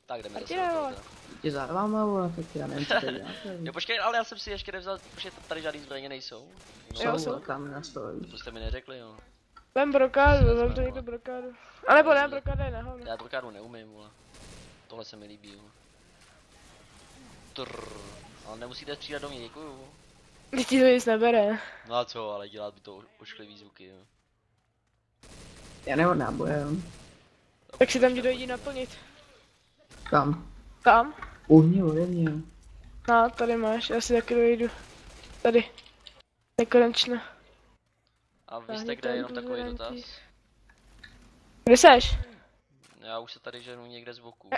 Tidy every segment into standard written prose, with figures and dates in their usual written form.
Tak jdeme Martine, zase do toho vole. teda. Tě za váma, vole, tak já nevím, co tady děláte. Jo počkej, ale já jsem si ještě nevzal, protože tady žádný zbraně nejsou. Jo, jsou. Jsou, tam na stole. To jste mi neřekli, jo. Vem brokádu, vem to někdo brokádu. A nebo ne, brokáda je na hovno. Já brokádu neumím, vole. Tohle se mi líbí, vole. Trrr. Ale nemusíte střílet do mě, děkuju. Teď ti to nic nebere. No a co, ale dělat by to ošklivý zvuky, jo. Já nemám náboje, jo. Tak si tam jdi dojdi naplnit. Kam? Tam? Uhni ode mě, jo. No, tady máš, já si taky dojdu. Tady. Nekonečně. A vy jste kde, jenom takový dotaz? Kde seš? Já už se tady ženu někde z boku.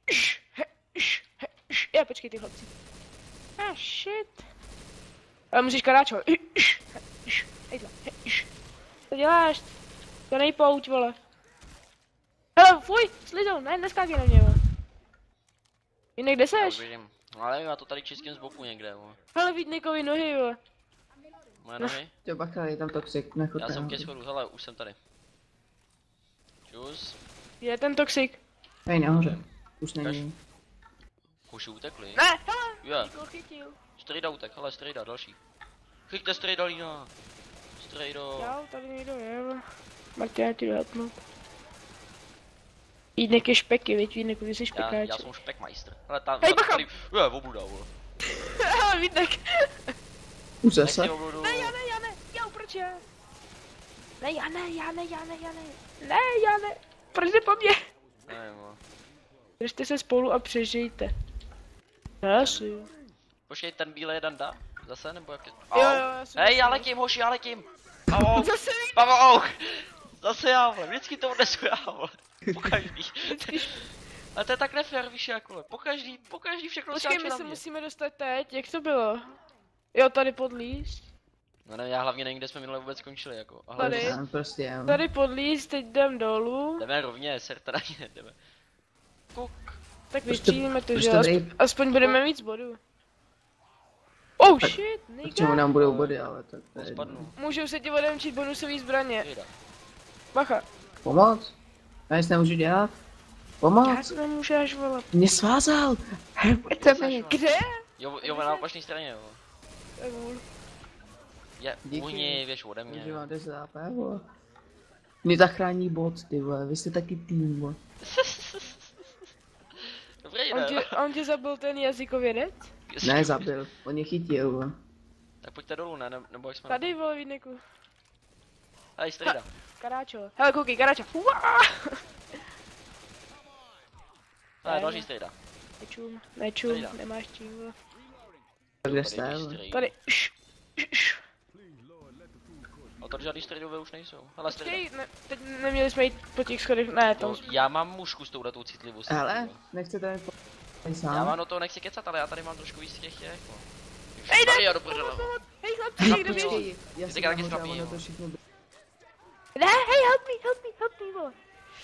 Já, počkej ty chlapci. Shit. Ale musíš karáčovat. Hejtla. Co děláš? To nejpouť, vole. Hele, fuj, slizou, ne, neskákej na mě, vole. Jinak kde Já už seš? vidím. No ale já to tady čistím z boku někde, vole. Hele, vidí Nikovi nohy, vole. Moje nohy? Jo, bacha, je tam toxik, nechod Já jsem tam. ke schodu, hele, už jsem tady. Čus. Je ten toxik. Hej, nahoře. Už není. Už utekli. Ne, hele, Je. Niko chytil. Strejda utek, hele, strejda, další. Chyťte strejda, Lína. Strejdo. Jo, tady někdo je, vole. Martina, ti jdu hapnout. Jídnek je špeky, viď, Jídnek, ty jsi špekáč. Já jsem špekmeister. Hele, tam, Hej, bacha! tady, je, obluda, vole. Hele, Jídnek. Už zase? Nechci obludu. Ne, já, proč já? Ne, já ne. Ne, já ne. Proč jde po mně? Nevím, vole. Držte se spolu a přežijte. Já si jo. Počkej, ten bílej je Danda? Zase, nebo jak je? Jo, já jsem... Hej, já letím, hoši, já letím. Au, Zase mi... au. Zase já, vole, vždycky to odnesu já, vole. Pokaždý. Ale to je tak nefér, víš jak, vole. Pokaždý všechno Počkej, skáče my na se mě. musíme dostat teď, jak to bylo? Jo, tady podlíst. No ne, já hlavně nevím, kde jsme minule vůbec skončili, jako. A Tady. hlavně, Tam prostě, jo. Tady podlíst, teď jdem dolů. jdeme rovně, ser teda jdeme. Kuk. Tak Proč to- vystřílíme to, proč že to aspoň, dej- aspoň budeme mít z bodu. Oh shit, K čemu nigga. nám budou body, ale tak to je jedno. Spadnu. Můžou se ti odemčit bonusový zbraně. Jejda. Bacha. Pomoc? Já nic nemůžu dělat. Jak Pomoc? nemůžeš volat? Mě svázal. Helpujte mě. Kde? Jo, na opačné straně, jo. Tak vůl. Je, Díky. uhni, věš ode mě. Že mám 10 AP, vole. Mě zachrání bot, ty vole, vy jste taky tým, vole. Dobrý, On tě zabil ten jazykovědec? Ne, zabil, on je chytil, vole. Tak pojďte dolů, ne, nebo jak jsme... Tady vole Vídneku. Hej, strejda. Karáčo. Hele koukej, karáčo. Uá! Hele, další strejda. Nečum, Strejda. nemáš čím vole. Kde Tady jste, běž vole? strejda. Tady. A tady žádný strejdové už nejsou. Hele, strejda. Počkej, teď neměli jsme jít po těch schodech, ne, tam No, já mám mušku s touhletou citlivostí. Hele, nechcete mi Já sám? mám do toho nechci kecat, ale já tady mám trošku víc těch no. Ej, Já do prdele. Hej chlapci, někdo běží. Počkej, já Ty si taky nahoře, slabý, ono jo. to všechno bylo. Ne, hej, help me, vole.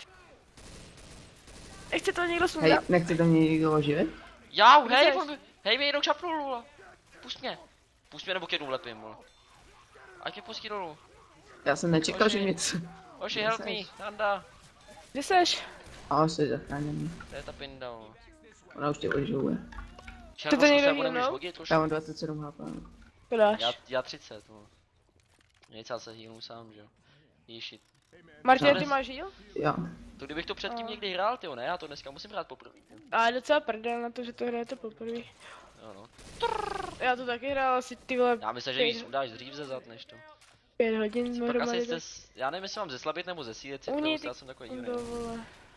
Nechce to někdo Hej, sundat? nechcete mě někdo oživit? Jau, hej, Chceš? hej, mi jednou čapnul, vole. Pust mě. Pust mě nebo tě vlepím, vole. Ať mě pustí dolů. Já jsem nečekal, Oži. že něco. Oši, help me, Danda. Kde seš? A jsi zachráněný. To je ta pinda, vole. Ona už tě oživuje. Černošku někdo se budeme healnou? hodit trošku. Já mám 27 HP. To dáš. Já 30, vole. Nic, já se healnu sám, že jo. Ježit. Martin, Co? ty máš heal? Jo. To kdybych to předtím někdy hrál, tyjo, ne? Já to dneska musím hrát poprvé. A je docela prdel na to, že to hrajete poprvé. Jo, no. Já to taky hrál asi ty vole Já myslím, že víc udáš dřív ze zad, než to. 5 hodin Pak asi dohromady. jste, já nevím, jestli mám zeslabit nebo zesílit, Uní, já jsem takový divný. To vole.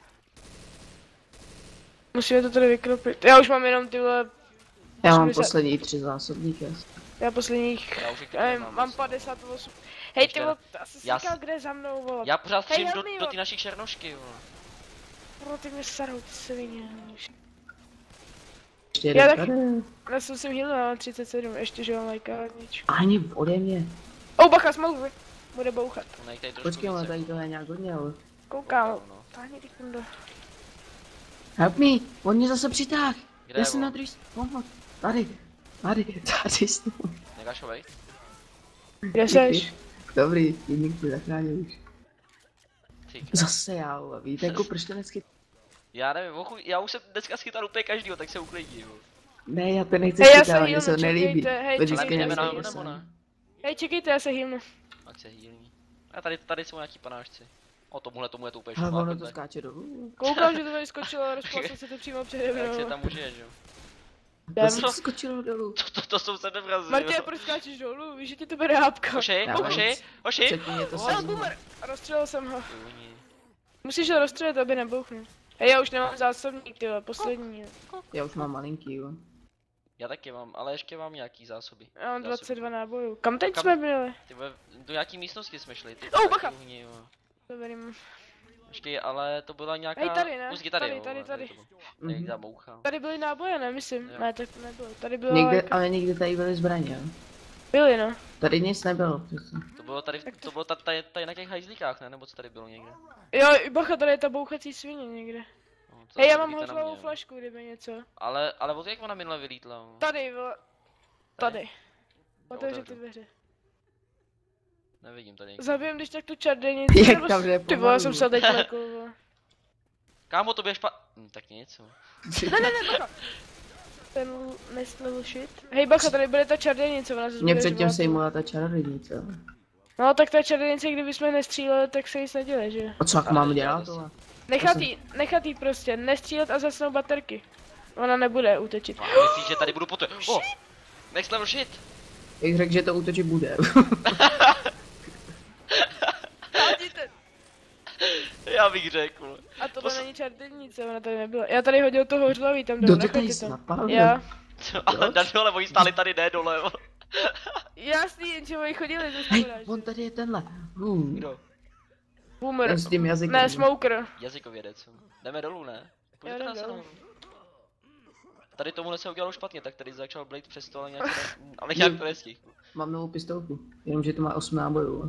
Musíme to tady vykropit. Já už mám jenom ty vole, Já mám 80. poslední 3 zásobníky. já posledních, Já už jich já taky nevím, nemám mám moc. 58. Hej ty Počkej, vole, asi jsi já říkal, s- kde je za mnou vole. Já pořád Hej, střím help do me, ty vole. naší černošky, vole. Bro, ty mě sarou, ty svině. Ještě Já jeden taky. tady. Já jsem si heal, mám 37, ještě že mám lékárnič. Ani ode mě. Oh bacha, smlouvi. Bude bouchat. To nej tady trošku Počkej, ale více. tady to je nějak hodně, ale. Koukám. No. Táhni ty kundo. Help me, on mě zase přitáh. Kde Já jsem vole? na druhý pomoc. Tady jsem. Negašovej? Kde seš? Dobrý, jedník tě zachránil už. Ty, Zase já, vole, víte, jako proč to vždycky... Já nevím, já už jsem dneska schytal úplně každýho, tak se uklidí, jo. Ne, já to nechci Hej, já se chytat, mně healnu, se to nelíbí. čekejte, hej, To čekejte. vždycky Jdeme nevíte, nahoru že nebo jsem. ne? Hej, čekejte, já se healnu. Ať se healní. A tady jsou nějaký panášci. O tomuhle tomu je to úplně Ale ono to šumákové. skáče dolů. Koukám, že to tady skočilo a rozplaslo se to přímo přede Jak se mnou. tam užiješ, jo? To se skočilo dolů. To jsou se nevrazí, Martě, jo. proč skáčeš dolů? Víš, že ti to bere hápka. Oši, Já oši, vím. oši. Předtím mě to Oh, se boomer! Rozstřelil jsem ho. Uni. Musíš ho rozstřelit, aby nebouchnul. Hej, já už nemám zásobník, tyhle, poslední. jo. Já už mám malinký, jo. Já taky mám, ale ještě mám nějaký zásoby. Já mám Zásoby. 22 nábojů. Kam teď Kam? jsme byli? Ty vole, do nějaký místnosti jsme šli, ty. Oh, bacha! Uhni, jo. To berím. Počkej, ale to byla nějaká... Hej, tady, ne? Pusky tady, Tady, jo, tady. to bylo. Někde ta moucha. Tady byly náboje, ne, myslím. Jo. Ne, tak to nebylo. Tady bylo Někde, like... ale někde tady byly zbraně, jo. Byly, no. Tady nic nebylo, přesně. To bylo tady, to bylo tady na těch hajzlíkách, ne? Nebo co tady bylo někde? Jo, bacha, tady je ta bouchací svině někde. No, to Hej, já to mám vidíte na hotovou mě, jo. flašku, kdyby něco. Ale od jak ona minule vylítla? Jo? Tady, vole. Tady. Otevři ty otevřu. dveře. Nevidím tady někde. Zabijem když tak tu čardenici. Jak nebo tam jde Ty vole, pomalu. jsem se teď lekl, vole. Kámo, to běž tak nic, jo. Ne, bacha. Ten next level shit. Hej, bacha, tady bude ta čardenice, ona se Mě zbuduje předtím žvát. sejmula ta čarodějnice. No, tak ta čardenice, kdybychom nestříleli, tak se nic neděje, že? A co jak Ale mám nedělá dělat, to tohle? Nechat jí prostě, nestřílet a zasnout baterky. Ona nebude útočit. No, a myslíš, že tady budu potom... Oh! Next level shit! Jak řekl, že to útočit bude. Já bych řekl. A tohle Posl- není čardenice, ona tady nebyla. Já tady hodil toho hořlavý, tam Kdo dole, to tady nechoďte tam. snapadl? Já. Ale na dole, oni stáli tady ne dole, jo. Jasný, jenže oni chodili ze Hej, spoda, že? on tady je tenhle. Kdo? Boomer. Ten s tím jazykem. Ne, smoker. Jazykovědec. Jdeme dolů, ne? Pojďte jdem nás dolů. nahoru. Tady tomuhle se udělalo špatně, tak tady začal Blade přes to, ale nějak to nestihl. Mám novou pistolku, jenomže to má 8 nábojů.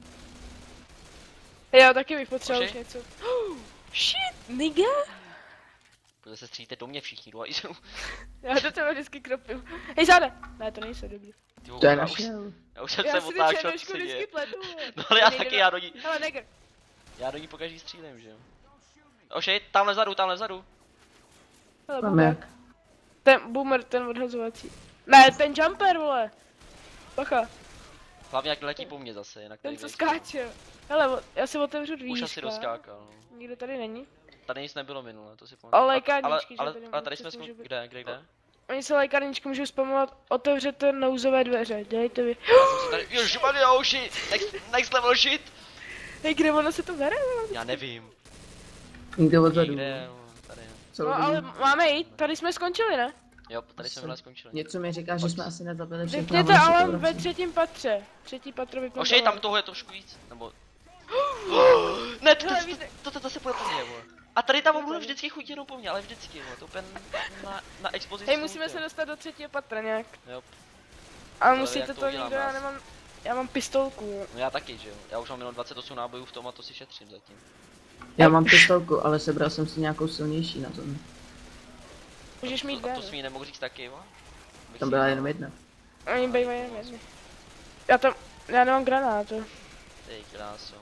Já taky bych potřeboval Oši? už něco. Shit, nigga. Protože se stříte do mě všichni, do jsou. Já do tebe vždycky kropím. Hej, záde. Ne, to nejsou dobrý. To je našel. Já už jsem Já se si ty otáčel, co černošku se vždycky děje. pletu. No ale já taky, já do ní, Hele, neger. já do ní pokaždý střílím, že jo. Oši, tamhle vzadu, tamhle vzadu. Hele, Tam boomer. jak? Ten boomer, ten odhazovací. Ne, ten jumper, vole. Bacha, Hlavně jak letí po mně zase, jinak tady ten co nejsou. skáče. Hele, já si otevřu Už dvířka. asi doskákal, no. Nikdo tady není. Tady nic nebylo minule, to si pamatuju. Ale lékárničky, že ale, tady ale tady jsme občas můžou být. kde? Oni se lékárničky můžou spamovat, otevřete nouzové dveře, dělejte vy. Tady, ježišmarja, uši, next level shit. Hej, kde ono se to bere? Já nevím, Někde odzadu. někde, jo, tady. Celou No dobu. ale máme jít, tady jsme skončili, ne? Jo, tady jsme minule skončili. Něco mi říká, že jsme asi nezabili všechno. Vypněte ale se to alarm ve vrací. třetím patře. Třetí patro vypněte Oši, tam alarm. toho je trošku víc, nebo... Ne, Hele, víte- to zase půjde po mně, vole. A tady tam budu vždycky chuť jenom po mně, ale vždycky, vole, to úplně na expozici. Hej, musíme se dostat do třetího patra nějak. Jo, A jak musíte to to udělám někdo, já vás? nemám, já mám pistolku, jo. no já taky, že jo. Já už mám jenom 28 nábojů v tom a to si šetřím zatím. Já mám pistolku, ale sebral jsem si nějakou silnější na tom. Můžeš mít A dvě, to ne? smí nemohl říct taky, vole. Tam byla jenom jedna. Oni bývají jen jedny. Já nemám granátu. Ty kráso.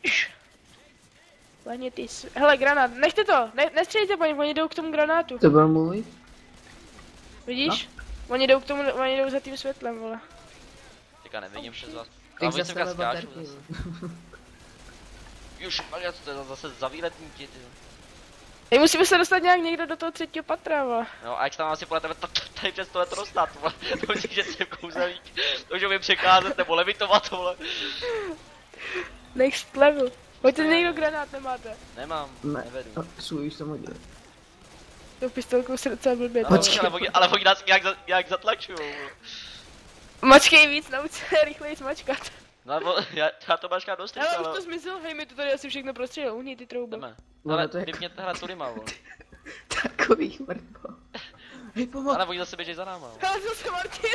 Lehni ty hele, granát, nechte to, nestřelíte po něm, oni jdou k tomu granátu. To byl můj? Vidíš? Oni jdou k tomu, oni jdou za tím světlem, vole. Teďka nevidím přes vás. Tak Ale oni zase semka ale skáču baterky. zase. Ježišmarja, co to je zase za výletníky, ty. Hej, musíme se dostat nějak někde do toho třetího patra, vole. No a jak se tam asi podle tebe tady přes tohle to dostat, vole. Myslíš, že jsem kouzelník. To, že umím překázat nebo levitovat, vole. Next level. Pojďte, někdo granát nemáte. Nemám, Ne, nevedu. svůj už jsem hodil. Tou pistolkou se docela blbě. Ale, Počkej. ale oni nás nějak zatlačujou. Mačkej víc, nauč se rychleji smačkat. No nebo já to mačkám dost rychle, Hele, už ale to zmizel, hej, mi to tady asi všechno prostřelil, uhni ty trouby. jdeme. No, Ale to je- vypněte hrát turima, vole. Takový mrtvo. Hej, pomoc! Ale oni zase běží za náma, vole. Hele, zase Martin.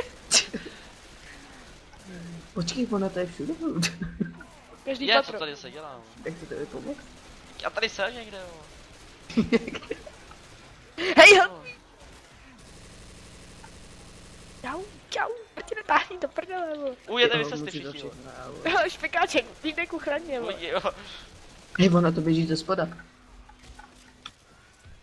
Počkej, ono to je všude. Každý Je, co patro. tady se dělá, vole. Tak si to vypomoc. Já tady jsem někde, vole. Hej, help me. Čau, Martin, táhni do prdele, vole. Ujede vy Jo, se musí to všichni, vole. všechno, ale- Hele, špekáček, bídej k ochraně, vole. Pojď, jo. Hej, ono to běží ze spoda.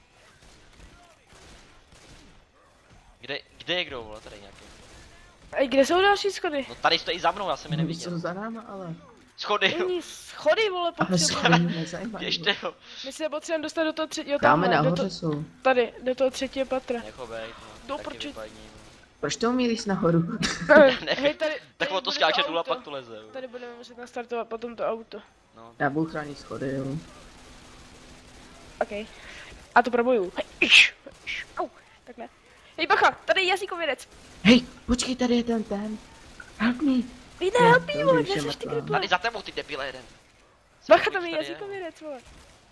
Kde je kdo, vole, tady nějaký? Ej, kde jsou další schody? No tady stojí za mnou, já jsem je Oni neviděl. jsou za náma, ale... Schody, jo. Není schody, vole, Ale potřebujeme. schody mě nezajímají. Běžte, jo. My se potřebujeme dostat do toho třetího, Dáme tamhle, do nahoře jsou. tady, do toho třetího patra. Nech ho bejt, Do no. Taky prči. vypadni, no. Proč to umíš nahoru? Hej, tady Tak on to bude skáče dolů a auto. pak to leze, jo. Tady budeme muset nastartovat potom to auto. No. Já budu chránit schody, jo. OK. A to proboju. Hej, au, tak ne. Hej, bacha, tady je jazykovědec. Hej, počkej, tady je ten. Help me. Víte, Jo, helpí, to vole, už je kde seš ty mrtvá. kriple? Tady za tebou, ty debile jeden. Bacha, tam je jazykovědec, vole.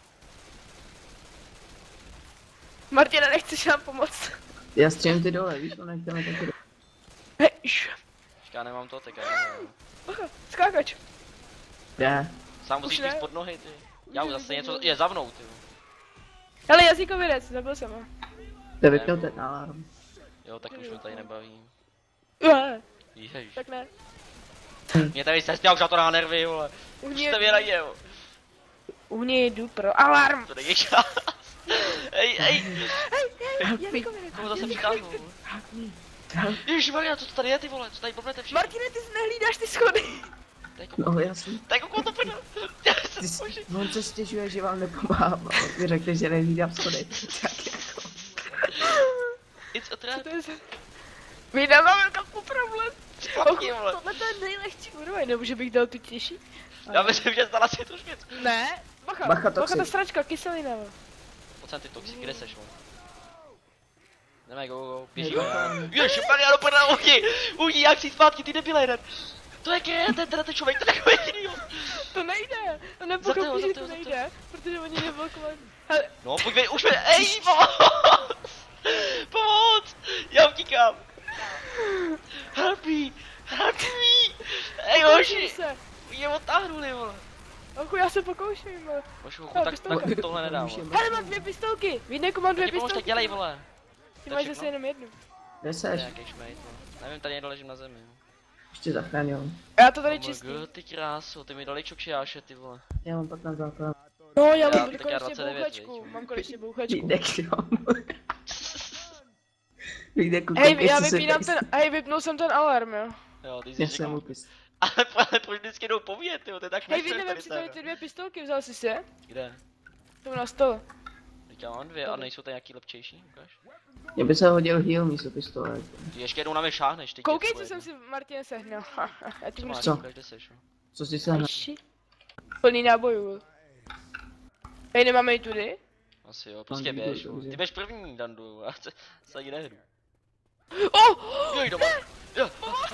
Martina, nechceš nám pomoct? Já střelím ty dole, víš, on jdeme taky dole. Hej, Já nemám to, tak já nevím. bacha, skákač. Jde. Sám musíš Už ne. jít pod nohy, ty. Já už Už zase ne, něco ne. je za mnou, ty. Hele, jazykovědec, zabil jsem ho. To vypněl ten alarm. Jo, tak už mě tady nebaví. Ježiš. Tak ne. Mě tady sestěl už na to na nervy, vole. U Už mě, jste věradě, jo. u mě jdu pro alarm. To není čas. Hej, Jazykovědec. koho zase přitáhnu? Ježišmarja, co to tady je, ty vole, co tady blbnete všichni? Martine, ty nehlídáš ty schody. Tady No jasný. koukal to prdel. On se stěžuje, že vám nepomáhá. Vy řekne, že nehlídám schody. Tak jako. It's a Co trap. to je za... My nemáme takový problém. Chlapky, vole. Tohle to je nejlehčí úroveň, nebo že bych dal tu těžší? Já myslím, že zdala si tu švěc. Ne, bacha, Bacha, bacha, ta toxic. sračka, kyselina. vole. Pocen ty toxik, kde seš, vole? Jdeme, go, běžíme. Ježišmarja, do prdel, ují, jak si zpátky, ty debile jeden. To je ten člověk, to je takový idiot. To nejde, to Za nepochopí, tého, že za to tého. nejde, protože oni neblokovali. Hele, No, pojď, už mě, ej, pomoc! Pomoc! Já utíkám! Help me! Help me! Ej, pokouším hoši! se. Mě odtáhnuli, vole! Ochu, já se pokouším. vole. Hoši, Ale tak pistolka. tohle nedám, Už je vole. Hele, mám 2 pistolky, Vídneku, mám 2 Taky pomož, tak pistolky. dělej, vole! Ty To je máš všechno? zase jenom jednu. Kde To je seš? nějaký šmejt, vole. Nevím, tady někdo ležím na zemi. Ještě zachránil. Já to tady Oh my čistím. god, ty kráso, ty mi dali čokšiáše, ty vole. Já mám 15 základ. No, já Já- mám tak já konečně 29, bouchačku, viď. mám konečně bouchačku. Vídek, jo. Vídek, Hej, já vypínám ten, hej, vypnul jsem ten alarm, jo. Jo, ty jsi Já jsem říkal. mu pist. Ale proč vždycky jdou povět, ty, to je tak Hej, nefér Vídne, tady si tady tady. ty 2 pistolky, vzal jsi si je? Kde? Tu na stole. Teď já mám 2 a nejsou tady nějaký lepčejší, ukáž? Mně by se hodil heal místo pistole. Ty ještě jednou na mě šáhneš, ty Koukej, děcko co jsem jedno. si Martin sehnal. Já ti Co budu máš, Co? ukáž, kde seš, no. Co jsi se na... Ajši. Plný nábojů. Hej, nemáme i tudy? Asi jo, prostě Dandu, běž, dobře. ty běž první, Dandu, já se ani nehru. Oh! Joj, doma. Jo.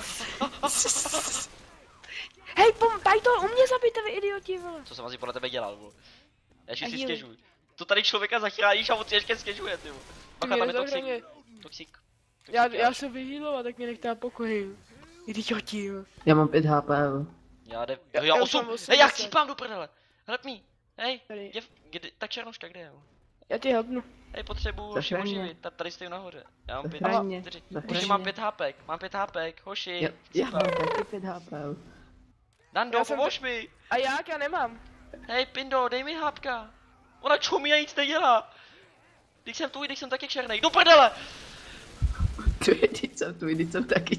Hej, daj to, u mě zabijte, vy idioti, vole. Co jsem asi podle tebe dělal, vole. Já si A heal. stěžuj. To tady člověka zachráníš a on si ještě stěžuje, ty vole. Ty Bacha, mě tam je toxik. nezachraňuje. Toxik. Já se vyhýlovat, tak mě nechte na pokoji. Idioti, jo. Já mám 5 HP, jo. Já já 8. mám 80. Hej, já chcípám do prdele. Help me. Hej, Tady. ta černoška, kde je? vole? Já ti helpnu. Hej, potřebuju Zachraň hoši mě. oživit, tady stою nahoře. Já mám 5 Zachraň mě, 4. zachraň Hoši, mám mě. 5 HPek, mám 5 HPek, hoši. Já mám chcípám. taky 5 HP, jo. Dando, Já jsem pomož mi. A jak? Já nemám. Hej, Pindo, dej mi hápka. Ona čumí a nic nedělá. Když jsem tu, když jsem taky černej. Do prdele! Teď jsem taky.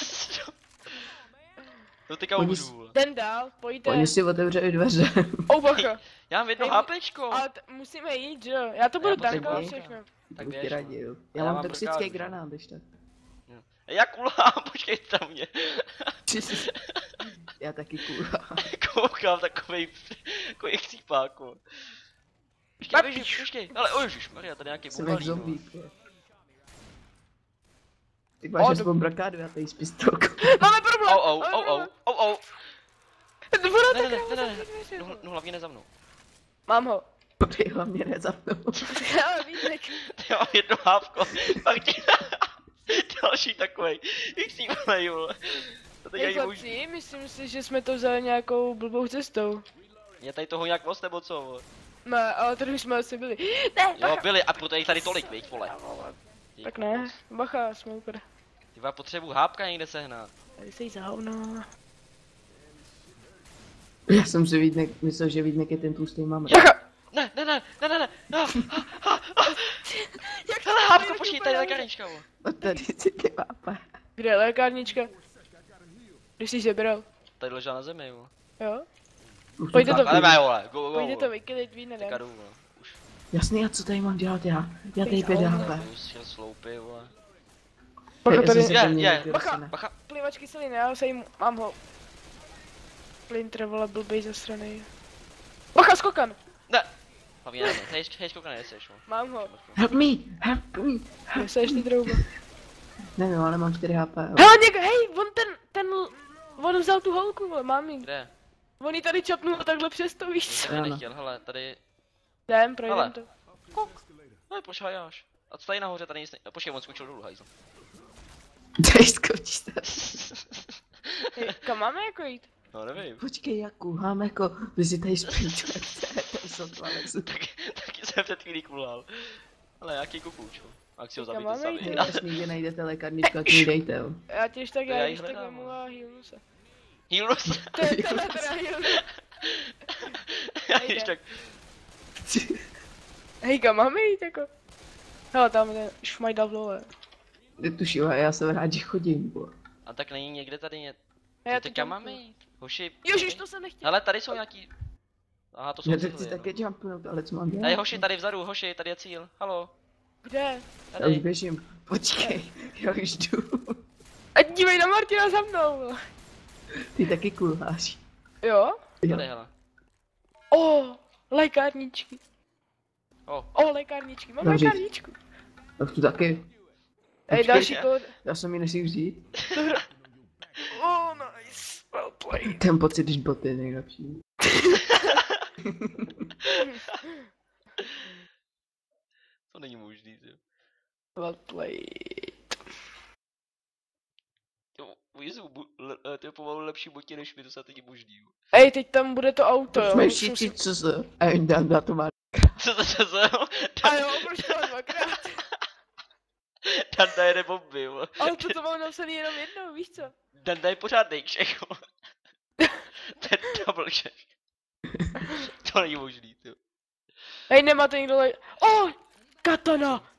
No teďka Oni umřu, vole. Jdem dál, pojďte. Oni si otevřeli dveře. Oh, bacha. Já mám jedno Hej, HPčko. Ale musíme jít, že jo? Já to budu potřebuji tankovat jít. všechno. Tak Buď běž, ti no. radil. Já Já mám mám toxický brkáč, granát, když tak. Já kulám, počkejte na mě. Já taky kůra. Koukám takovej chcípáku. Počkej, počkej, ale ježišmarja, tady nějaký Jsem jak bubalí, no. zombík. jo. Ty máš aspoň dobrý. brakádu, já tady s pistolkou. Máme problém! Oh. Dvora Ne, tak ne, rámo ne, ne, zavřít dveře. no hlavně ne za mnou. Mám ho. Ty hlavně nezapnou. Ale Vítek. Já mám jedno hávko, Martin. Další takovej, chcípnej, vole. To teď Hej ani možný. chlapci, myslím si, že jsme to vzali nějakou blbou cestou. Je tady toho nějak moc nebo co, vole? Ne, ale tady už jsme asi byli. Ne, Jo, bacha. byli, a proto je jich tady tolik, viď, vole. Tak ne, bacha, smoker. Ty vole, potřebuji hápka někde sehnat. Tady se jí za hovno. Já jsem si myslel, že Vídnek je ten tlustý mamr. Bacha! Ne. Jak Hele, Bábko, počkej, tady je lékárnička, vole. A tady si ty mápa. Kde je lékárnička? Když jsi sebral. Tady ležela na zemi, vole. Jo? Už Pojďte to to- tak- Ale mé, vole, go, Pojďte to vole. vykylit, víc Teďka nedám. jdu, vole. Už. Jasný, a co tady mám dělat já? Já tady 5 HP. Jdu, šel sloupy, vole. Bacha, tady Jestli se to mě je, někdy bacha. dostane. Bacha. plivač kyseliny, já se jim, mám ho. Plinter, vole, blbej ze strany. Bacha, skokan! Ne. Hlavně ne, hej, skouka nejseš, vole. Mám ho. Help me, help me. Kde se ještě trouba? Nevím, ale mám 4 HP. jo. Hele, hej, on vzal tu holku, vole, mám jí. Kde? On jí tady čapnul takhle přes to, víš co? Jsem ji Ano. nechtěl, hele, tady. Jdem, projdem Hele. to. Ne, pošhajáš. A co tady nahoře, tady nic ne... Počkej, on skočil dolů, hajzl. Tady skočíš tady. Hej, kam máme jako jít? No, nevím. Počkej, jak kulhám jako, vy si tady sprintujete, to jsou dva lezu. Taky jsem před chvílí kulhal. Ale jaký kukuč, jo. A si ho Teďka zabijte máme sami. jít. Jasný, že najdete lékárničku, tak mi dejte, jo. Já těž tak, To já já jí těž tak hledám, vemu no. a healnu se. Healnu se. To je teda healnu. Já když tak... Hej, kam máme jít jako? Hele, tam ten šmajdal vole. Netuším, a já jsem rád, že chodím, bo. A tak není někde tady ně... Já Já to kam jumpuju. máme jít? Hoši... Ježiš, to jsem nechtěl. Hele, tady jsou nějaký... Aha, to jsou Já to chci cíly, také no. jumpnout, ale co mám Tady dělat? hoši, tady vzadu, hoši, tady je cíl. Halo. Kde? Já už Tady. běžím, počkej, já už jdu. A dívej na Martina za mnou. Ty taky kulháš. Jo? Jo. Tady, hele. Lékárničky. Lékárničky. Mám Dobře. lékárničku. Tak tu taky. Ej, Počkej, další kód. Já jsem ji nesmím vzít. Nice. Well played. Ten pocit, když boty je nejlepší. To není možný, jo. Well played. Jo, oni jsou to je pomalu lepší botě než my, to se teď možný, jo. Ej, teď tam bude to auto, jo. Jsme Musím všichni, si- co se... A jen dám na to má... Co? A jo, proč to mám dvakrát? Danda jede bomby, jo. Ale to mám napsaný jenom jednou, víš co? Danda je pořádnej kšek, jo. To je double kšek. To není možný, jo. Hej, nemáte někdo katana!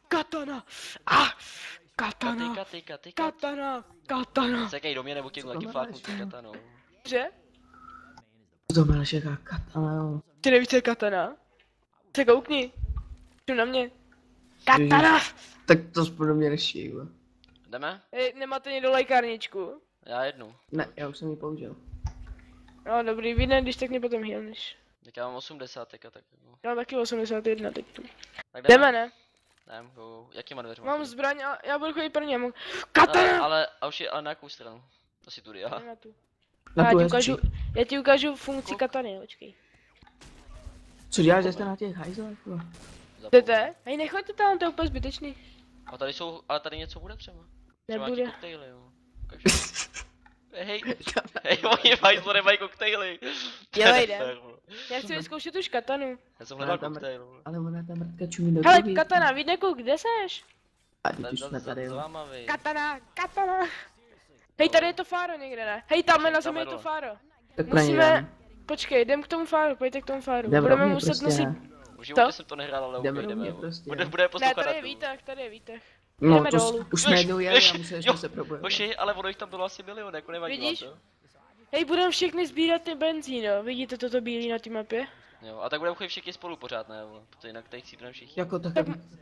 Katana! Katy. Katana! Sekej do mě, nebo tě Co taky to fláknu máš, jo? katanou. Že? To má naše katana, jo. Ty nevíš, co je katana? Se koukni. Jdu na mě. Katana! Tak to spodně mě neší, jo. Jdeme? Hej, nemáte někdo lékárničku? Já jednu. Ne, já už jsem ji použil. No dobrý, vy ne, když tak mě potom healneš. Tak já mám 80 teka, tak jo. Já mám taky 81 teď tu. Tak Jdeme, ne? Jdem, go. Jaký má dveře? Mám zbraň a já budu chodit první, já mám... Katana! Ale už je, ale na jakou stranu? To si tudy, aha. Ne, na tu. Na Já tu ti hezčí. ukážu, já ti ukážu funkci Kluk. katany, počkej. Co děláš, že jste na těch hajzlech, jo? Jdete? Hej, nechoďte tam, to je úplně zbytečný. A tady jsou, ale tady něco bude třeba. Třeba Nebude. nějaký koktejly, jo. Hej, oni mají zlo, nemají koktejly. Dělej, jdem. Já chci vyzkoušet už katanu. Já jsem hledal Tam- koktejl, vole. Ale ona ta mrtka čumí do Hele, druhý. katana, Vídneku, kde seš? A teď už jsme tady, Za jo. váma, vy. Katana! Hej, tady je to fáro někde, ne? Hej, tamhle na zemi je to dole. fáro. Tak pro něj Musíme... jdem. Počkej, jdem k tomu fáru, pojďte k tomu fáru. Jdem Budeme rovně muset prostě, nosit... ne? V životě To? jsem to nehrál, ale Jdeme okay, jdeme, rovně jo. prostě. Bude Ne, poslouchat tady je tu. výtah, tady je výtah. No, Jdeme to dolů. už jsme jednou jeli Už, a museli jo, jsme se probojit. Hoši, ale ono jich tam bylo asi milion, jako nevadí Vidíš? vám to. Hej, budeme všechny sbírat ty benzín, jo? Vidíte toto bílý na té mapě? Jo, a tak budeme chodit všichni spolu pořád, ne, vole. Protože jinak tady chcípneme všichni. Jako tak,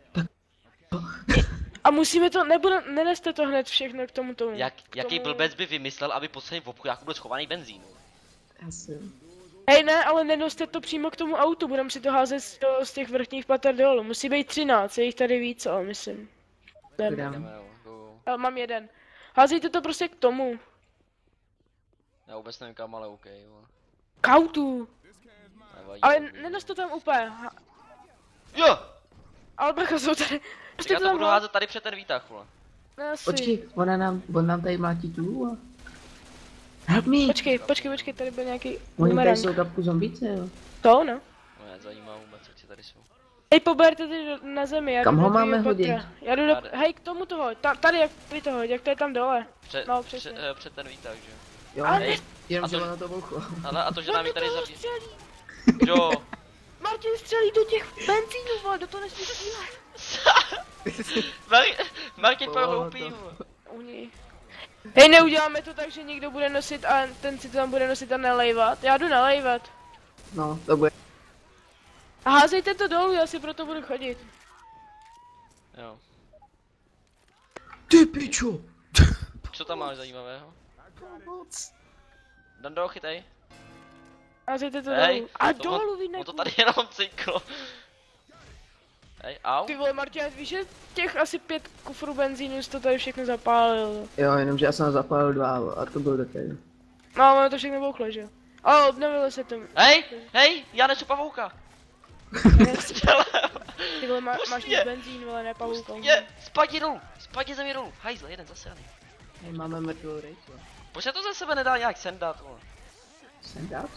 A musíme to, neneste to hned všechno k tomu. Jaký tomu- blbec by vymyslel, aby poslední v obchodě byl schovaný benzín? asi. Hej, ne, ale nenoste to přímo k tomu autu, budeme si to házet z těch vrchních pater dolů. Musí být 13, je jich tady víc, ale myslím. Jdem. Jdeme, jo, go. Ale mám jeden. Házejte to prostě k tomu. Já vůbec nevím kam, ale OK, jo. K autu. Nevadí, Ale nevadí. nenos to tam úplně. Jo! Ale bacha, jsou tady. Tak Prostě já to to tam budu házet tady před ten výtah, vole. Asi. Počkej, on nám tady mlátí tu a... Help me! Počkej, tady byl nějaký Oni tady bumerang. jsou kapku zombíce, jo. To, no. No mě zajímá vůbec, co tady jsou. Hej, poberte ty na zemi, já Kam jdu ho do máme druhého patra. hodit? Já jdu do... Tady. Hej, k tomu toho, tady jak to hoď, jak to je tam dole. No, přesně. Před ten výtah, že jo. Jo, Ale Hej, jenom a že to- ono to bouchlo. ale a to, že On nám do ji tady toho zabije. střelí. Jo, Martin střelí do těch benzínů, vole, do toho nesmí střílet. Martin pro Povolalo hloupý, to. vole. U něj. Hej, neuděláme to tak, že někdo bude nosit a ten si to tam bude nosit a nelejvat. Já jdu nelejvat. No, to bude. A házejte to dolů, já si proto budu chodit. Jo. Ty pičo! Co tam máš zajímavého? Pomoc. Dando, chytej. Házejte to Hej, dolů. A to dolů, vy on to tady jenom cinklo. Hej, au. Ty vole, Martin, víš, že těch asi 5 kufrů benzínu jsi to tady všechno zapálil. Jo, jenomže já jsem zapálil 2 a to byl takový. No, ono to všechno bouchlo, že jo? Ale obnovilo se to. Hej, já nesu pavouka. Ty vole, máš Pustě. víc benzín, vole, ne pavouka. Spadni dolů, spadni ze mě dolů. Hajzle, jeden zase. Hej, máme mrtvou rejku. Proč se to ze sebe nedá nějak sendat, vole? Jsem dát?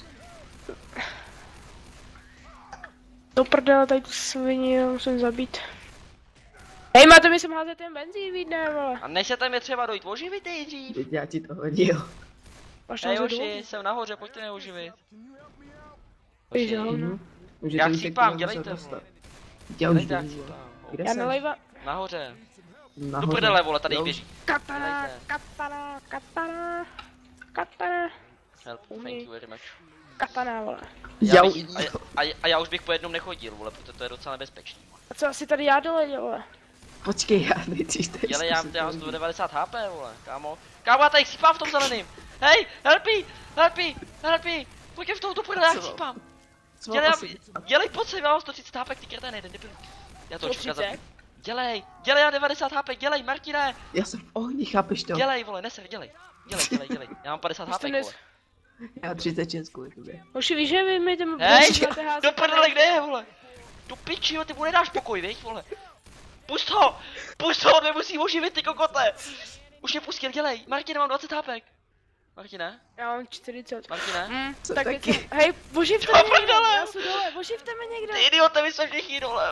Do prdele, tady tu svini, jo, musím zabít. Hej, máte mi sem házet ten benzín, vidne, vole. A než se tam je třeba dojít oživit nejdřív. Teď já ti to hodil. Máš Hej, tam hoši, jsem nahoře, pojďte mě oživit. Ty jo, no. Můžete Jak už chcípám, tak dělejte, něco dostat. vole. Já už Dělejte, jak jdu, vole. chcípám. Kde Já jsem? nelejva. Nahoře. Do Nahoře. prdele, vole, tady Já už- běží. Katana, Dělejte. katana, katana. Katana, Help, thank you very much. katana, vole. Já bych- už- a já už bych po jednom nechodil, vole, protože to je docela nebezpečný. A co asi tady já dole, vole? Počkej, já nejdřív tady Dělej, já zkusím mám to 190 HP, vole, kámo. Kámo, já tady chcípám v tom zeleným. Hej, helpy, pojď v tom do prdele, já Co? chcípám. Co Dělej, asi- dělej, pojď sem, já mám 130 HP, ty kreténe, jeden debil. Já to čekám 130? za... Dělej, já 90 HP, dělej, Martine, Já jsem v ohni, chápeš to? dělej, vole, neser, dělej. Já mám 50 Vy jste HP, nes- vole. Já 36 kvůli tobě. Hoši, víš, že vy mi ten Hej, benzín máte házet do prdele, kde je, vole? Do piči, jo, ty mu nedáš pokoj, viď, vole? Pust ho, nemusí oživit, ty kokote. Už mě pustil, dělej, Martine, mám 20 HP. Martine, Já mám 40. Martine. Co Tak taky? něco, hej, oživte Do mě někdo, prdele. já jsem dole, oživte mě někdo. Ty idiote, vy jste všichni dole.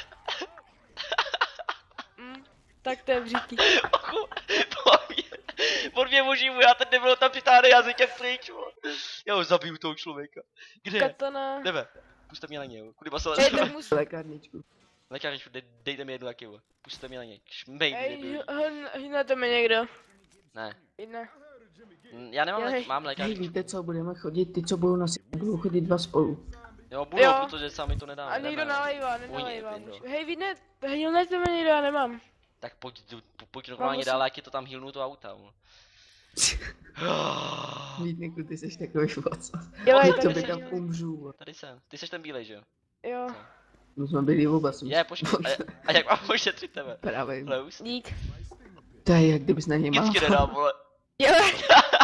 Tak to je břitý. On mě oživu, já ten nebyl tam přitáhne jazykem pryč, vole. Já ho zabiju toho člověka. Kde je? Katana. Jdeme. Puste mě na něj, jo. Kudy Hej, basile. tak musím. Lékárničku. Lékařičku, dejte mi jednu taky, vole. Puste mě na něj. Šmejt, Hej, debil. hnete mě někdo. Ne. Jedne. Já nemám, Hej. mám Hej, lékařičku. víte co, budeme chodit, ty co budou nosit, budou chodit 2 spolu. Jo, budu, Jo. protože sami to nedám. A někdo nalejvá, nenalejvá. Ujdi, Bindo. Hej, vidne, healnete mě někdo, já nemám. Tak pojď normálně musím- dál, jak je to tam healnu to auta, vole. Vítniku, ty jsi takový moc. Dělej, To tady by se tam dělej. umřu. vole. Tady jsem. Ty jsi ten bílej, že jo? Jo, My jsme byli oba, jsem Je, počkej. A jak mám ošetřit tebe? Právě. Close. dík. To je jak kdybys na něj Vždycky mával. nedám, vole. Dělej.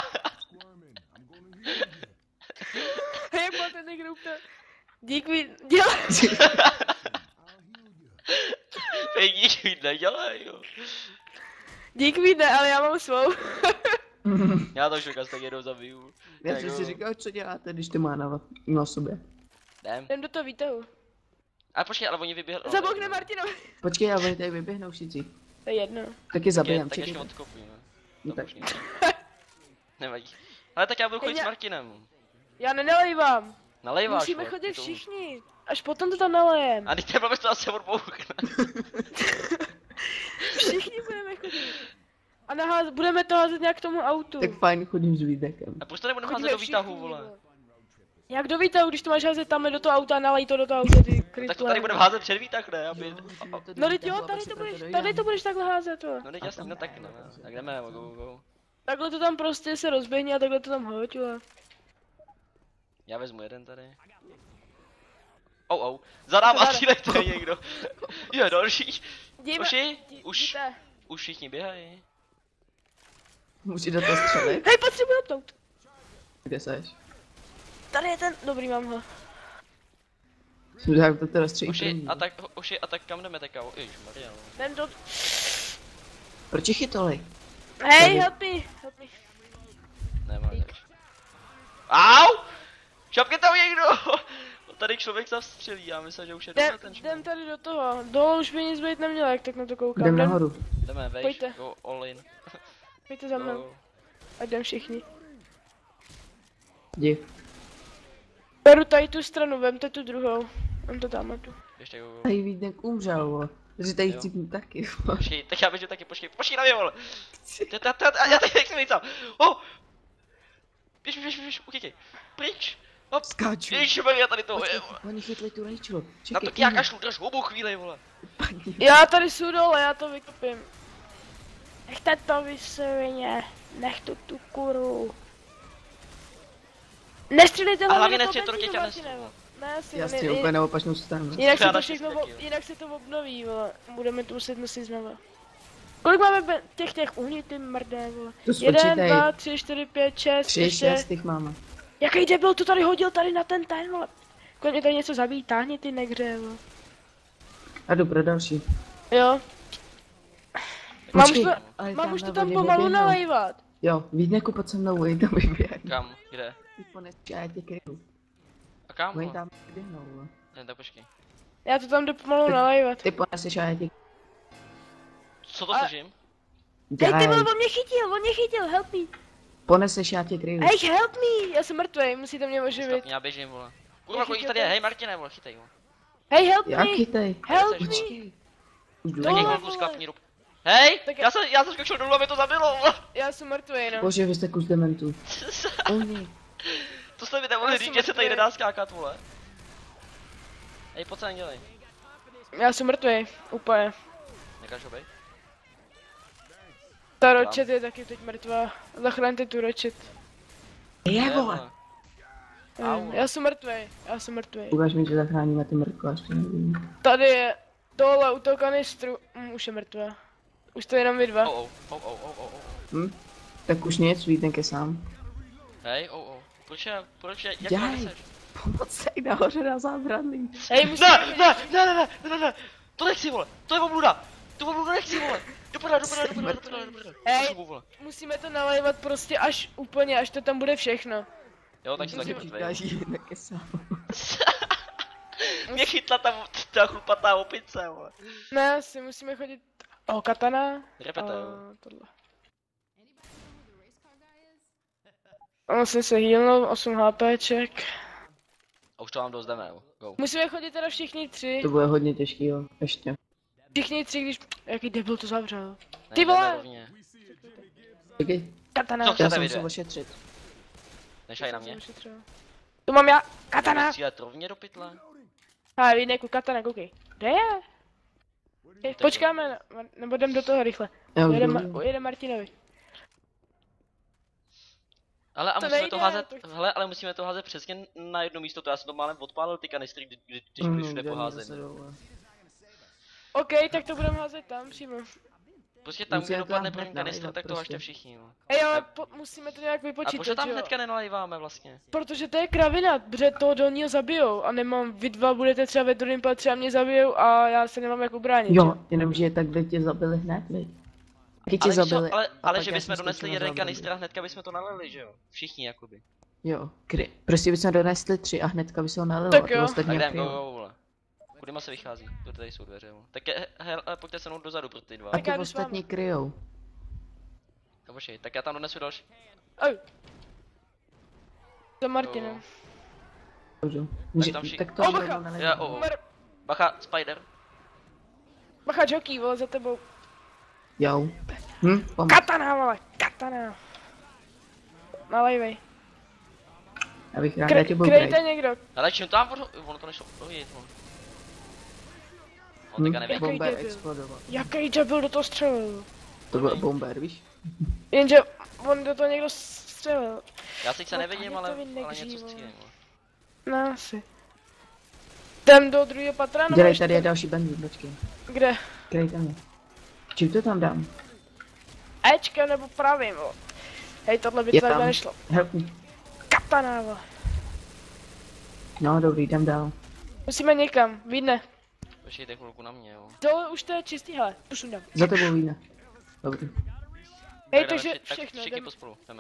Hej, jak máte někdo úplně. Dík mi, dělej. Hej, díky, nedělej, jo. Dík mi ne, ale já mám svou. Já to šokas tak jednou zabiju. Já Tak jsem jo. si říkal, co děláte, když to má na sobě. Jdem. Jdem do toho výtahu. A počkej, ale oni vyběhli. Zabokne Martinovi. Počkej, já oni tady vyběhnou všichni. To je jedno. Tak je zabijem, Tak ještě čekej. odkopujeme. No tak. Nevadí. Ale tak já budu chodit Já- s Martinem. Já nenalejvám. Nalejváš, Musíme vole, chodit ty to- všichni. Až potom to tam nalejem. A teď ten blbec to asi odbouchne. Všichni budeme chodit. A budeme to házet nějak k tomu autu. Tak fajn, chodím s Vídekem. A proč to nebudeme Chodíme házet do výtahu, všichni, vole? Jak do výtahu, když to máš házet tamhle do toho auta a nalej to do toho auta, ty krytle. Tak to tady budeme házet před výtah, ne? Aby... No teď jo, tady to budeš takhle házet, jo. No teď jasný, no tak no. Tak jdeme, go. Takhle to tam prostě se rozběhne a takhle to tam hoď, jo. Já vezmu jeden tady. Za náma Zada. střílejte někdo. Je další. Díme, Uši, už jděte. všichni běhají. Musí do toho střelit. Hej, potřebuji opnout. Kde seš? Tady je ten, dobrý, mám ho. Jsem říkal, to teda střelí první. Uši, a tak kam jdeme teďka? Ježišmarja, no. Jdem do... Proč je chytolej? Hej, help me. Nemám tak. Au! Šapky tam někdo! Tady člověk zastřelí, já myslím, že už je dole ten Jdem člověk. tady do toho. Dole už by nic být nemělo, jak tak na to koukám. Jdem nahoru. Jdeme, vejš, Pojďte. go all in. Pojďte za mnou. Go. A jdem všichni. Jdi. Beru tady tu stranu, vemte tu druhou. Vem to tam tu. Ještě go. Tady Vídek umřel, vole. Protože tady Jo. chci být taky. Počkej, tak já běžím taky, počkej na mě, vole. Já tady nechci být sám. Oh! Běž, utíkej. Pryč. Hop. Skáču. Ježišmarja, tady to je, Počkej, vole. oni chytli tu Rachel. Na Čekej, to já kašlu, drž hubu chvíli, vole. Já tady jsou dole, já to vykopím. Nechte to vy svině, nechte tu kuru. Nestřílejte A hlavně hlavně do toho nestřílejte do benzínu, těch Martine, kanistů, vole. Ne, si Já si úplně na opačnou stranu. jinak se Já to taky všechno, taky, jo. jinak se to obnoví, vole. Budeme to muset nosit znova. Kolik máme těch uhlí, ty mrdé, vole? To 1, spočítej. 2, 3, 4, 5, 6, 3, ještě. 6 těch máme. Jaký debil to tady hodil tady na ten, vole. Konečně tady něco zabít, táhni ty negře, vole. A jdu pro další. Jo. Mám Počkej, už to, ale mám už to na tam vodě pomalu vyběhnou. nalejvat. Jo, Vídneku, pojď se mnou, oni tam vyběhnou. Kam? Kde? Ty ponesí a já tě kryju. A kam? Oni Vole? tam vyběhnou, vole. Ne, tak počkej. Já to tam jdu pomalu nalejvat. Ty poneseš a já tě Co to A- snažím? Hej, ty dělej. vole, on mě chytil, help me. Poneseš, já tě kryju. Hej, help me, já jsem mrtvej, musíte mě oživit. Stop, já běžím, vole. Kurva, kolik jich tady je, hej Martine, vole, chytej, vole. Hej, help Jak me, chytej? help Chceš, me. Počkej. Už jdu. Tak Dole, jak chvilku vole. sklapní rub. Hej, Tak já jsem skočil dolů, aby to zabilo, vole. Já jsem mrtvej, no. Bože, vy jste kus dementů. Oni. To jste mi nemohli Já říct, jsem že se tady mrtvej. nedá skákat, vole. Hej, pojď se nedělej. Já jsem mrtvej, úplně. Necháš ho bej? Ta Ročet je taky teď mrtvá. Zachraňte tu Ročet. Je, vole. Au. Já jsem mrtvej. Ukáž mi, že zachráníme ty mrtko, až to nevím. Tady je, tohle u toho kanistru. Už je mrtvá. Už to jenom vy dva. Oh. Hm? Tak už nic, Vídnek je sám. Hej, proč je, jak to Dělej. neseš? Pomoc se nahoře na zábranný. Hej, musíme... Ne, to nechci, vole, to je obluda, tu obludu nechci, vole. Do prdele. Hej. Potřebuji, vole. Musíme to nalévat prostě až úplně, až to tam bude všechno. Jo, tak jsem taky Říkáš, mrtvej. že Vídnek je sám. Mě chytla ta chlupatá opice, vole. Ne, si musíme chodit... O, katana. Repete, jo. Tohle. Musím se healnout, 8 HPček. A už to mám dost, jdeme, jo. Go. Musíme chodit teda všichni tři. To bude hodně těžký, jo. Ještě. Všichni tři, když... Jaký debil to zavřel. Ne, Ty jdeme vole! rovně. Čekej, Katana. Co já chcete jsem vidět? musel ošetřit. Nešaj na mě. Tu mám já, katana. Střílet rovně do pytle. A Vídneku, katana, koukej. Kde je? Hej, počkáme, nebo jdem do toho rychle. Já už Ujede Martinovi. Ale a To musíme nejde, to házet, to- hele, ale musíme to házet přesně na jedno místo, to já jsem to málem odpálil ty kanistry, když byly všude poházený. OK, tak to budeme házet tam přímo. Prostě tam, kde Musíme to dopadne hned první kanistr, nalévat tak to prostě. hažte všichni, no. Hej, ale musíme to nějak A vypočítat, proč tam jo? hnedka nenalejváme vlastně? Protože to je kravina, protože toho dolního zabijou a nemám, vy dva budete třeba ve druhém patře a mě zabijou a já se nemám jak ubránit, Jo, jenomže tak by tě zabili hned, viď? Taky tě Ale, zabili. ale, a ale pak že já bychom jsem donesli skočil na jeden zábradlí. kanistr a hnedka bychom to nalili, že jo? Všichni jakoby. Jo, prostě bychom donesli 3 a hnedka by se ho nalilo. Tak a ty jo. Tak ostatní jdem, kryjou. go, vole. Kudyma se vychází? To tady jsou dveře, vole. Tak hele, pojďte se mnou dozadu pro ty dva. A Tak ty já jdu s váma. ostatní kryjou. No počkej, tak já tam donesu další. Oj. Za Martinem. Dobře. tam všichni- Tak to O, rovnou bacha! naléváme. O. Mer, Bacha, spider. bacha jockey, vole, za tebou. Jo. Pomoc. Katana, vole, katana. Nalejvej. Já bych rád, já tě budu Kryjte brejt. někdo. Ale čím tam ono to nešlo dojít, vole. On teďka nevím. Bomber debil. explodoval. Jaký debil do toho střelil. To byl bomber, víš? Jenže on do toho někdo střelil. Já sice No, nevidím, pane, ale, to vy ale něco nekřívo. střílím, vole. No asi. Jdem do druhého patra, nebo Dělej, ještě tady je tam- další benzín, počkej. Kde? Kryjte mě. Čím to tam dám? Ečkem nebo pravým, vole. Hej, tohle by Je to takhle tam. nešlo. Help me. Katana, vole. No dobrý, jdem dál. Musíme někam, vidne. Počkejte chvilku na mě, jo. Tohle už to je čistý, hele, posundám. Za tebou víne. Dobrý. Hej, Tak jdeme takže tak všechno, všichni jdem. pospolu, jdeme.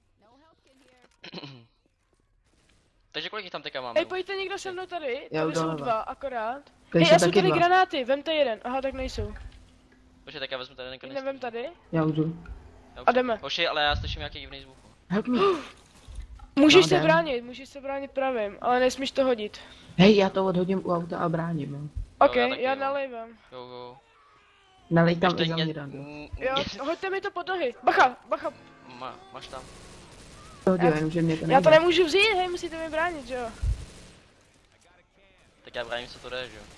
Takže kolik jich tam teďka máme? Hej, pojďte někdo se mnou tady, Já tady jdu jsou doleva. 2, akorát. Tady Hej, jsou a jsou taky tady dva. granáty, vemte jeden, aha, tak nejsou. Počkej, tak já vezmu tady jeden Vidne, kanistr. vem tady. Já už jdu. A jdeme. Počkej, ale já slyším nějaký divný zvuk. Help me. Můžeš No, se jdem. bránit pravým, ale nesmíš to hodit. Hej, já to odhodím u auta a bráním, jo. OK, já taky, já jo. nalejvám. Jo. Nalej tam Ještě i za ně- mě, Rando. Jo, hoďte mi to pod nohy. Bacha, bacha. Máš tam. To hodil, jenom že mě to Já nejde. to nemůžu vzít, hej, musíte mi bránit, že jo? Tak já bráním, co to jde, že jo.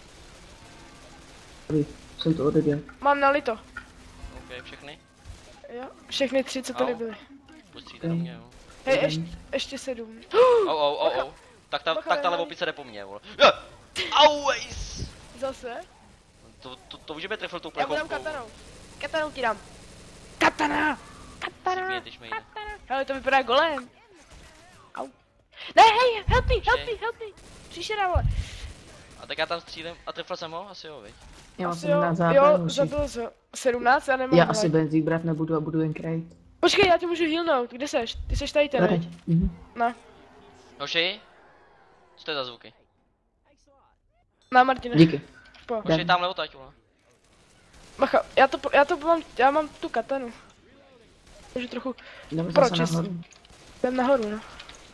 Dobrý, jsem to odhodil. Mám nalito. OK, všechny. Jo, všechny 3, co tady Au. byly. Pustříte na mě, jo. Hej, ještě 7. Au. Tak ta Bacha, levou Jani. pice jde po mně, vole. Je! Auejs! Zase? To může být trefil tou Já mu dám plechovkou. katanou. Katanou ti dám. Katana! Katana! Přibije, když mi jde. Hele, to vypadá golem. Au. Ne, hej, help me. Příšera, vole. A tak já tam střílím a trefil jsem ho? Asi jo, viď? Já mám Asi jo, 17 západ, jo, hoši. zabil se. 17, já nemám. Já hele. asi benzík brát nebudu a budu jen krajit. Počkej, já tě můžu healnout. Kde seš? Ty seš tady ten, Tady. veď? Mhm. No. Hoši? Co to je za zvuky? Na Martine. Díky. Po. Hoši, tamhle otaď, vole. Bacha, já mám tu katanu. Takže trochu, Jdeme Proč zase jsi- nahoru. jdem nahoru, no.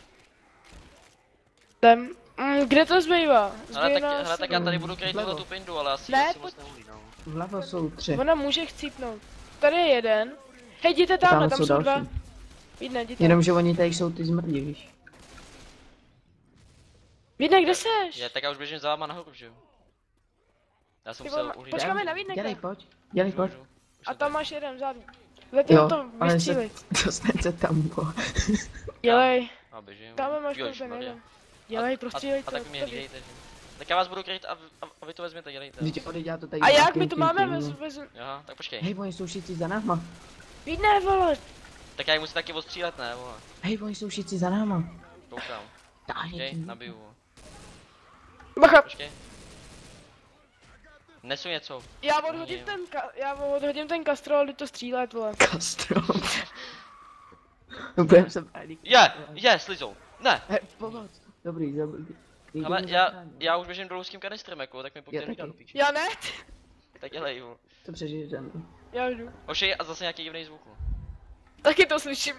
Jdem. Kde to zbývá? Hele, tak já tady budu krejt Vlevo. tuhle tu pindu, ale asi Ne, asi moc neuhlí, no. Vlevo jsou 3. Ona může chcípnout. Tady je jeden. Hej, jděte tamhle, tam jsou 2. Vidne, jděte. Jenomže oni tady jsou ty zmrdí, víš. Vidne, kde seš? Je, tak já už běžím za váma nahoru, že jo. Já jsem Ty musel vole, uhlídat. počkáme na Vidneka. Dělej, pojď. Dělej, pojď. A tam máš jeden vzadu. Jdete Jo, to ale se vystřílit. dostaň se tam, bo. Dělej. A běžím. Tam máš ten Ježišmarja. jeden. Dělej, prostřílej A to. tak mě hlídejte, že? Tak já vás budu kryt a vy to vezměte, dělejte. Vždyť odejď, já to tady... A jak nějakým my to tím máme týmem. bez... Aha, tak počkej. Hej, oni jsou všichni za náma. Vidne, vole. Tak já jim musím taky ostřílet, ne, vole. Hej, oni jsou všichni za náma. Koukám. Táhně Počkej, tím. nabiju. Vole. Bacha, Počkej. Nesu něco. já odhodím ten kastrol, jdu to střílet, vole. Castro. Budem se bálík. Je, slizou. Ne, Hej, pomoc. Dobrý, dobrý. ale já už běžím dolů s tím kanistrem, jako, tak mi pokud Já nevídá taky. do píči. Já ne? Tak dělej, vole. To přežiješ, Dan. Já jdu. Oši, a zase nějaký divný zvuk. Vole. Taky to slyším.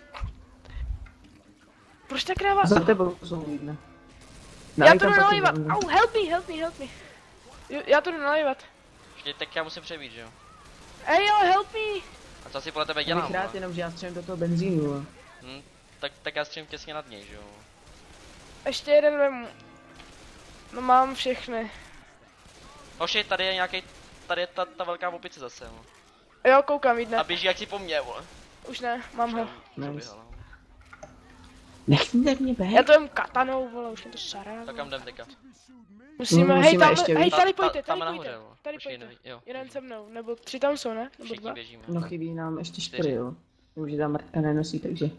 Proč ta kráva? Za tebou jsou vidne. Já to jdu nalévat. Au, help me. Já to jdu nalévat. Počkej, tak já musím přebít, že jo. Ej, jo, help me. A co asi podle tebe Já dělám, bych rád, vole? jenom že já střelím do toho benzínu, vole. Tak já střím těsně nad něj, že jo. Ještě jeden vemu. No mám všechny. Oši, tady je nějaký, tady je ta velká opice zase, vole. Jo, koukám, vidne. A běží jak si po mně, vole. Už ne, mám ho. Nice. Nechcete mě být? Já to jem katanou, vole, už mě to sará. Tak kam jdem teďka? Musíme, hej, musíme tam, ještě hej, víc. tady pojďte, Tam tady nahoře, pojďte. vole. Tady Počkej, pojďte. jo. Jeden se mnou, nebo 3 tam jsou, ne? Nebo Všichni 2? běžíme. No chybí nám ještě 4, 4. jo. Už ta Martka nenosí, takže.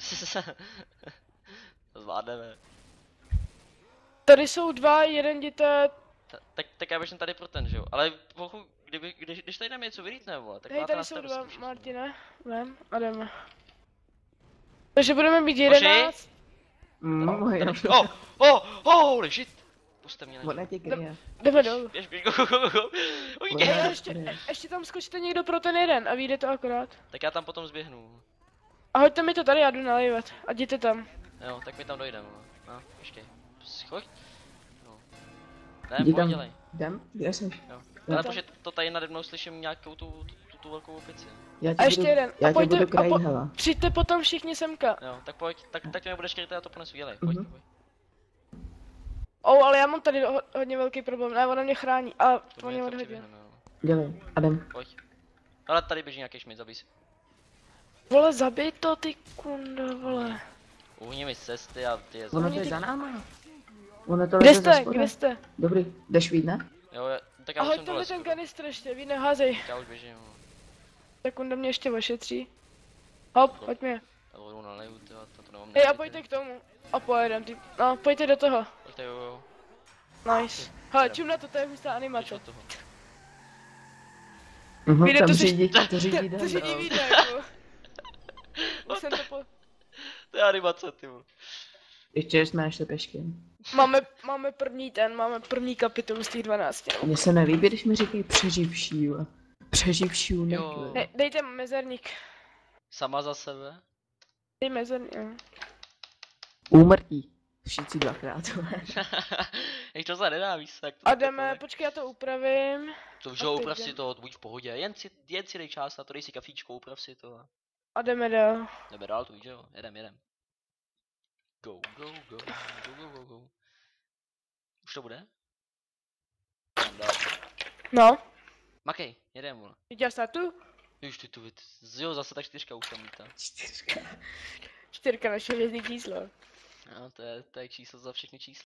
To zvládneme. Tady jsou 2, jeden jděte. Tak já běžím tady pro ten, že jo. Ale pochu, když tady nám něco vylítne, vole, tak Hej, máte tady na jsou starosti 2, všechno. Martine. Vem a jdeme. Takže budeme být Oši? 11. Moje Holy shit! Puste mě na Ona tě kryje. Jdeme dolů. Běž, go. Ujde. Hej, Ona a ještě tam skočíte někdo pro ten jeden a vyjde to akorát. Tak já tam potom zběhnu. A hoďte mi to tady, já jdu nalévat. A jděte tam. Jo, tak my tam dojdeme. No, počkej. Schoď. No. Ne, Jdi pojď tam. dělej. Jdem? Kde jsi? Jo. Ale tam. protože to tady nade mnou slyším nějakou tu velkou opici. Já A ještě jeden. Já A tě pojďte, budu krajit, hele. přijďte potom všichni semka. Jo, tak pojď, tak ty mě budeš kryt, já to ponesu, dělej, pojď, Mhm. pojď. Ale já mám tady hodně velký problém. Ne, ona mě chrání. A Pojď on mě mě to odhodil. přiběhneme, jo. Dělej. A jdem. Pojď. Ale tady běží nějaký šmit, zabij si. Vole, zabij to, ty kundo, vole. Uhni mi z cesty a ty je Ono zabij. to je za náma. Ono to Kde leze ze jste, spoda. kde jste? Dobrý, jdeš víc, ne? Jo, tak A já už jsem hoďte dole mi ten skoro. kanistr ještě, vy neházej. Já už běžím, jo. Sekunda mě ještě ošetří. Hop, hoď mě. Já to naleju, tyjo, to nemám Hej, a nejít, pojďte k tomu. A pojedem, ty. No, pojďte do toho. Pojďte, jo. Nice. Hele, čum na to, to je hustá Běž animace. od toho. Vyjde Tam to si- řídí, to řídí To Dan. řídí video, jako. Už jsem to po... To je animace, ty vole. Ještě jsme našli pešky. Máme první kapitolu z těch 12. no. Mně se nelíbí, když mi říkají přeživší, jo. Přeživší Jo. nekle. Dejte mezerník. Sama za sebe. Dej mezerník. Úmrtí. Všichni dvakrát. Když to se nedá, víš co, jak to A tak jdeme, takové. počkej, já to upravím. To už a jo, teď uprav si jdem. to, buď v pohodě, jen si dej čas na to, dej si kafíčko, uprav si to. A jdeme dál. Jdeme dál, to víš, že jo, jedem. Go. Už to bude? Jdem dál. No, Makej, jedem, vole. teď já startu. Už ty tu jo, zase ta 4 už tam lítá. 4. 4 naše hvězdný číslo. No, to je číslo za všechny čísla.